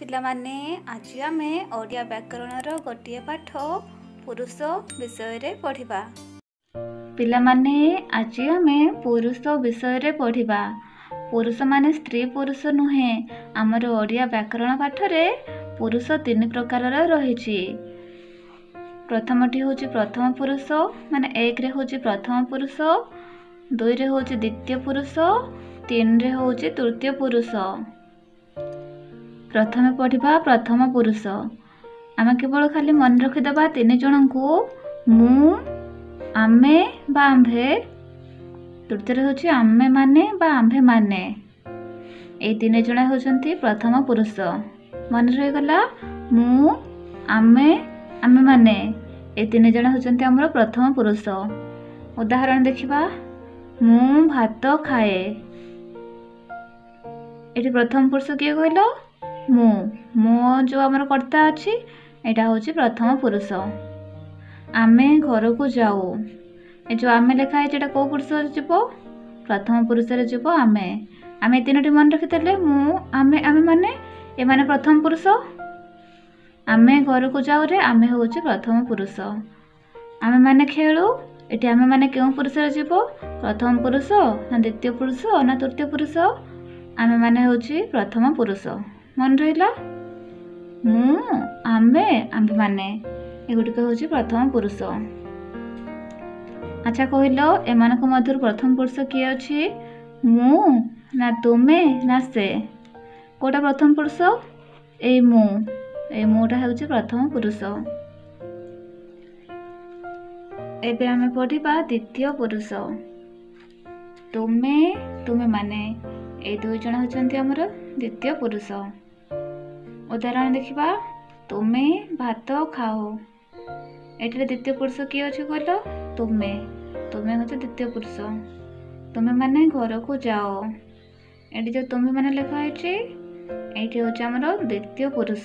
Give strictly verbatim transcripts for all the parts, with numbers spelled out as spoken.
ପିଲାମାନେ ଆଜି ଆମେ ଓଡ଼ିଆ ବ୍ୟାକରଣର ଗୋଟିଏ ପାଠ ପୁରୁଷ ବିଷୟରେ ପଢ଼ିବା। ପିଲାମାନେ ଆଜି ଆମେ ପୁରୁଷ ବିଷୟରେ ପଢ଼ିବା। ପୁରୁଷ ମାନେ ସ୍ତ୍ରୀ ପୁରୁଷ ନୁହେଁ। ଆମର ଓଡ଼ିଆ ବ୍ୟାକରଣ ପାଠରେ ପୁରୁଷ ତିନି ପ୍ରକାରର ରହିଛି। ପ୍ରଥମଟି ହେଉଛି ପ୍ରଥମ ପୁରୁଷ, ମାନେ ଏକରେ ହେଉଛି ପ୍ରଥମ ପୁରୁଷ, ଦୁଇରେ ହେଉଛି ଦ୍ୱିତୀୟ ପୁରୁଷ, ତିନିରେ ହେଉଛି ତୃତୀୟ ପୁରୁଷ। ପ୍ରଥମେ ପଢ଼ିବା ପ୍ରଥମ ପୁରୁଷ। ଆମେ କେବଳ ଖାଲି ମନେ ରଖିଦେବା ତିନି ଜଣଙ୍କୁ, ମୁଁ, ଆମେ ବା ଆମ୍ଭେ, ତୃତୀୟରେ ହେଉଛି ଆମେ ମାନେ ବା ଆମ୍ଭେ ମାନେ। ଏଇ ତିନି ଜଣ ହେଉଛନ୍ତି ପ୍ରଥମ ପୁରୁଷ। ମନେ ରହିଗଲା, ମୁଁ, ଆମେ, ଆମେ ମାନେ, ଏଇ ତିନି ଜଣ ହେଉଛନ୍ତି ଆମର ପ୍ରଥମ ପୁରୁଷ। ଉଦାହରଣ ଦେଖିବା, ମୁଁ ଭାତ ଖାଏ। ଏଠି ପ୍ରଥମ ପୁରୁଷ କିଏ କହିଲ? ମୁଁ। ମୁଁ ଯେଉଁ ଆମର କର୍ତ୍ତା ଅଛି, ଏଇଟା ହେଉଛି ପ୍ରଥମ ପୁରୁଷ। ଆମେ ଘରକୁ ଯାଉ। ଏ ଯେଉଁ ଆମେ ଲେଖା ହେଇଛି ଏଇଟା କେଉଁ ପୁରୁଷରେ ଯିବ? ପ୍ରଥମ ପୁରୁଷରେ ଯିବ ଆମେ। ଆମେ ଏ ତିନୋଟି ମନେ ରଖିଥିଲେ, ମୁଁ, ଆମେ, ଆମେ ମାନେ, ଏମାନେ ପ୍ରଥମ ପୁରୁଷ। ଆମେ ଘରକୁ ଯାଉରେ ଆମେ ହେଉଛି ପ୍ରଥମ ପୁରୁଷ। ଆମେ ମାନେ ଖେଳୁ, ଏଠି ଆମେ ମାନେ କେଉଁ ପୁରୁଷରେ ଯିବ? ପ୍ରଥମ ପୁରୁଷ ନା ଦ୍ୱିତୀୟ ପୁରୁଷ ନା ତୃତୀୟ ପୁରୁଷ? ଆମେ ମାନେ ହେଉଛି ପ୍ରଥମ ପୁରୁଷ। ମନେ ରହିଲା, ମୁଁ, ଆମେ, ଆମ୍ଭେମାନେ, ଏଗୁଡ଼ିକ ହେଉଛି ପ୍ରଥମ ପୁରୁଷ। ଆଚ୍ଛା କହିଲ, ଏମାନଙ୍କ ମଧ୍ୟରୁ ପ୍ରଥମ ପୁରୁଷ କିଏ ଅଛି? ମୁଁ ନା ତୁମେ ନା ସେ? କେଉଁଟା ପ୍ରଥମ ପୁରୁଷ? ଏଇ ମୁଁ। ଏଇ ମୁଁଟା ହେଉଛି ପ୍ରଥମ ପୁରୁଷ। ଏବେ ଆମେ ପଢ଼ିବା ଦ୍ୱିତୀୟ ପୁରୁଷ। ତୁମେ, ତୁମେମାନେ, ଏଇ ଦୁଇ ଜଣ ହେଉଛନ୍ତି ଆମର ଦ୍ୱିତୀୟ ପୁରୁଷ। ଉଦାହରଣ ଦେଖିବା, ତୁମେ ଭାତ ଖାଅ। ଏଠାରେ ଦ୍ୱିତୀୟ ପୁରୁଷ କିଏ ଅଛି କହିଲ? ତୁମେ। ତୁମେ ହେଉଛି ଦ୍ୱିତୀୟ ପୁରୁଷ। ତୁମେମାନେ ଘରକୁ ଯାଅ। ଏଠି ଯେଉଁ ତୁମେମାନେ ଲେଖା ହେଇଛି, ଏଇଠି ହେଉଛି ଆମର ଦ୍ୱିତୀୟ ପୁରୁଷ।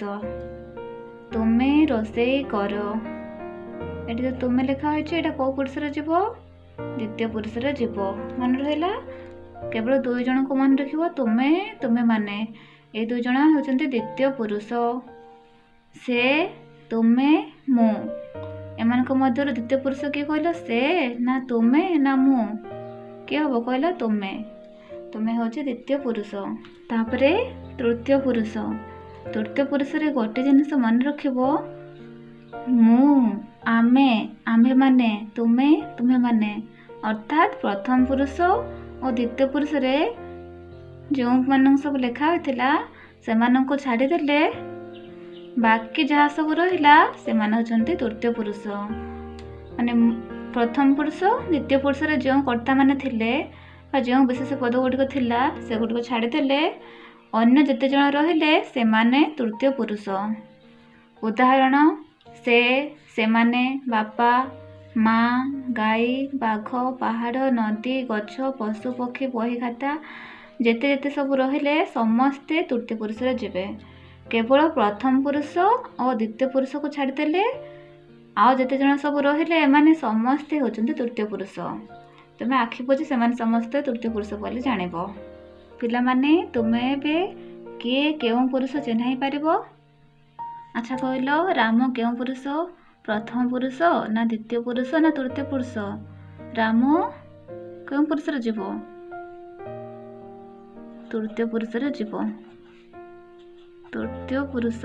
ତୁମେ ରୋଷେଇ କର। ଏଠି ଯେଉଁ ତୁମେ ଲେଖା ହେଇଛି, ଏଇଟା କେଉଁ ପୁରୁଷରେ ଯିବ? ଦ୍ୱିତୀୟ ପୁରୁଷରେ ଯିବ। ମନେ ରହିଲା, କେବଳ ଦୁଇ ଜଣଙ୍କୁ ମନେ ରଖିବ, ତୁମେ, ତୁମେମାନେ, ଏଇ ଦୁଇ ଜଣ ହେଉଛନ୍ତି ଦ୍ୱିତୀୟ ପୁରୁଷ। ସେ, ତୁମେ, ମୁଁ, ଏମାନଙ୍କ ମଧ୍ୟରୁ ଦ୍ୱିତୀୟ ପୁରୁଷ କିଏ କହିଲ? ସେ ନା ତୁମେ ନା ମୁଁ? କିଏ ହେବ କହିଲ? ତୁମେ। ତୁମେ ହେଉଛି ଦ୍ୱିତୀୟ ପୁରୁଷ। ତାପରେ ତୃତୀୟ ପୁରୁଷ। ତୃତୀୟ ପୁରୁଷରେ ଗୋଟେ ଜିନିଷ ମନେ ରଖିବ, ମୁଁ, ଆମେ, ଆମ୍ଭେମାନେ, ତୁମେ, ତୁମେମାନେ, ଅର୍ଥାତ୍ ପ୍ରଥମ ପୁରୁଷ ଓ ଦ୍ୱିତୀୟ ପୁରୁଷରେ ଯେଉଁମାନଙ୍କୁ ସବୁ ଲେଖା ହୋଇଥିଲା ସେମାନଙ୍କୁ ଛାଡ଼ିଦେଲେ ବାକି ଯାହା ସବୁ ରହିଲା ସେମାନେ ହେଉଛନ୍ତି ତୃତୀୟ ପୁରୁଷ। ମାନେ ପ୍ରଥମ ପୁରୁଷ ଦ୍ୱିତୀୟ ପୁରୁଷରେ ଯେଉଁ କର୍ତ୍ତାମାନେ ଥିଲେ ବା ଯେଉଁ ବିଶେଷ ପଦ ଗୁଡ଼ିକ ଥିଲା ସେଗୁଡ଼ିକ ଛାଡ଼ିଦେଲେ ଅନ୍ୟ ଯେତେ ଜଣ ରହିଲେ ସେମାନେ ତୃତୀୟ ପୁରୁଷ। ଉଦାହରଣ, ସେ, ସେମାନେ, ବାପା, ମା, ଗାଈ, ବାଘ, ପାହାଡ଼, ନଦୀ, ଗଛ, ପଶୁ, ପକ୍ଷୀ, ବହି ଖାତା, ଯେତେ ଯେତେ ସବୁ ରହିଲେ ସମସ୍ତେ ତୃତୀୟ ପୁରୁଷରେ ଯିବେ। କେବଳ ପ୍ରଥମ ପୁରୁଷ ଓ ଦ୍ୱିତୀୟ ପୁରୁଷକୁ ଛାଡ଼ିଦେଲେ ଆଉ ଯେତେ ଜଣ ସବୁ ରହିଲେ ଏମାନେ ସମସ୍ତେ ହେଉଛନ୍ତି ତୃତୀୟ ପୁରୁଷ। ତୁମେ ଆଖି ବୁଜି ସେମାନେ ସମସ୍ତେ ତୃତୀୟ ପୁରୁଷ ବୋଲି ଜାଣିବ। ପିଲାମାନେ, ତୁମେ ଏବେ କିଏ କେଉଁ ପୁରୁଷ ଚିହ୍ନାଇ ପାରିବ? ଆଚ୍ଛା କହିଲ, ରାମ କେଉଁ ପୁରୁଷ? ପ୍ରଥମ ପୁରୁଷ ନା ଦ୍ୱିତୀୟ ପୁରୁଷ ନା ତୃତୀୟ ପୁରୁଷ? ରାମ କେଉଁ ପୁରୁଷରେ ଯିବ? ତୃତୀୟ ପୁରୁଷରେ ଯିବ। ତୃତୀୟ ପୁରୁଷ।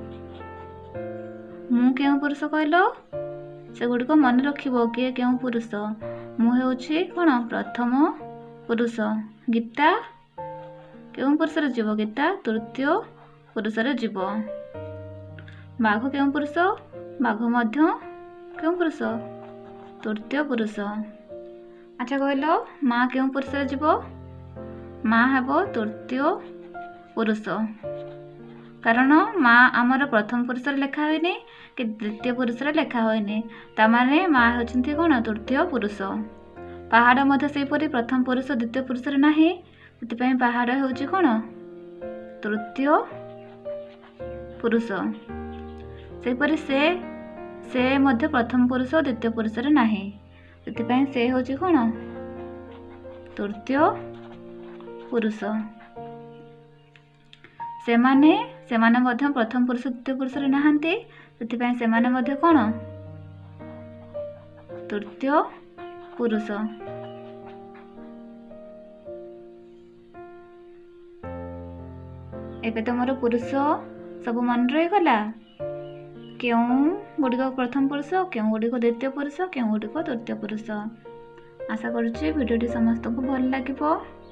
ମୁଁ କେଉଁ ପୁରୁଷ କହିଲ? ସେଗୁଡ଼ିକ ମନେ ରଖିବ, କିଏ କେଉଁ ପୁରୁଷ। ମୁଁ ହେଉଛି କ'ଣ? ପ୍ରଥମ ପୁରୁଷ। ଗୀତା କେଉଁ ପୁରୁଷରେ ଯିବ? ଗୀତା ତୃତୀୟ ପୁରୁଷରେ ଯିବ। ବାଘ କେଉଁ ପୁରୁଷ? ବାଘ ମଧ୍ୟ କେଉଁ ପୁରୁଷ? ତୃତୀୟ ପୁରୁଷ। ଆଚ୍ଛା କହିଲ, ମା କେଉଁ ପୁରୁଷରେ ଯିବ? ମା ହେବ ତୃତୀୟ ପୁରୁଷ। କାରଣ ମା ଆମର ପ୍ରଥମ ପୁରୁଷରେ ଲେଖା ହୋଇନି କି ଦ୍ୱିତୀୟ ପୁରୁଷରେ ଲେଖା ହୋଇନି, ତାମାନେ ମା ହେଉଛନ୍ତି କ'ଣ? ତୃତୀୟ ପୁରୁଷ। ପାହାଡ଼ ମଧ୍ୟ ସେହିପରି ପ୍ରଥମ ପୁରୁଷ ଦ୍ୱିତୀୟ ପୁରୁଷରେ ନାହିଁ, ସେଥିପାଇଁ ପାହାଡ଼ ହେଉଛି କ'ଣ? ତୃତୀୟ ପୁରୁଷ। ସେହିପରି ସେ ସେ ମଧ୍ୟ ପ୍ରଥମ ପୁରୁଷ ଦ୍ୱିତୀୟ ପୁରୁଷରେ ନାହିଁ, ସେଥିପାଇଁ ସେ ହେଉଛି କ'ଣ? ତୃତୀୟ ପୁରୁଷ। ସେମାନେ ସେମାନେ ମଧ୍ୟ ପ୍ରଥମ ପୁରୁଷ ଦ୍ୱିତୀୟ ପୁରୁଷରେ ନାହାନ୍ତି, ସେଥିପାଇଁ ସେମାନେ ମଧ୍ୟ କ'ଣ ତୃତୀୟ ପୁରୁଷ। ଏବେ ତମର ପୁରୁଷ ସବୁ ମନେ ରହିଗଲା, କେଉଁ ଗୁଡ଼ିକ ପ୍ରଥମ ପୁରୁଷ, କେଉଁ ଗୁଡ଼ିକ ଦ୍ୱିତୀୟ ପୁରୁଷ, କେଉଁ ଗୁଡ଼ିକ ତୃତୀୟ ପୁରୁଷ। ଆଶା କରୁଛି ଭିଡ଼ିଓଟି ସମସ୍ତଙ୍କୁ ଭଲ ଲାଗିବ।